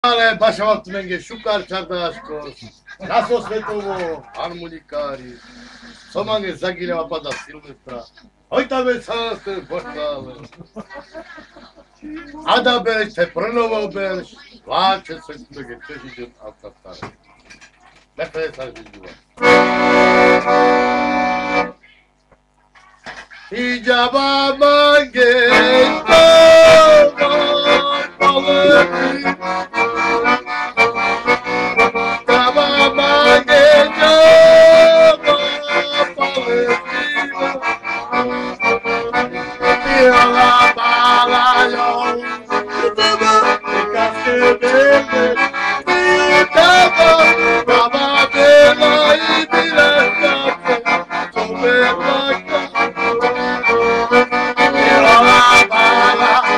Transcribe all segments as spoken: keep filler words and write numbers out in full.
Ale pašavat menge šukar čardáškos, naso svetovo, harmonikári, co mange zagileva pada Silvestra, oj tam je sáste poštále. Ada bereš, te prnovo bereš, vláče se kdo přežít a tak dále. Nechce se žít. Icaba mange,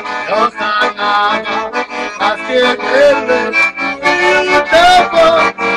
Let's get it,